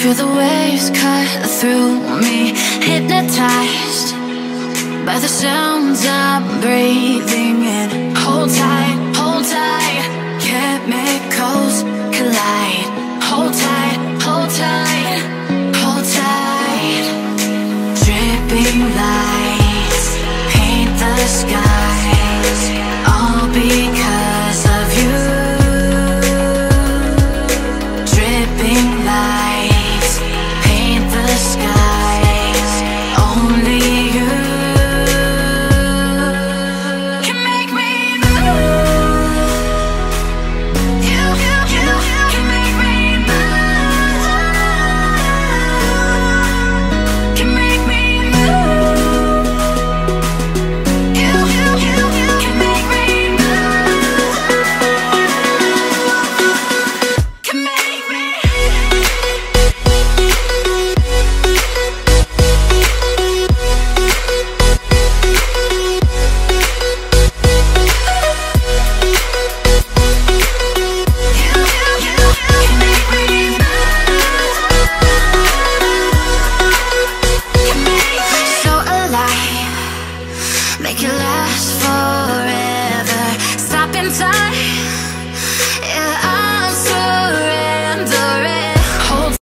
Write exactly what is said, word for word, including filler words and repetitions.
Feel the waves cut through me, hypnotized by the sounds I'm breathing in. Hold tight, hold tight, chemicals collide. Hold tight, hold tight, hold tight. Dripping light.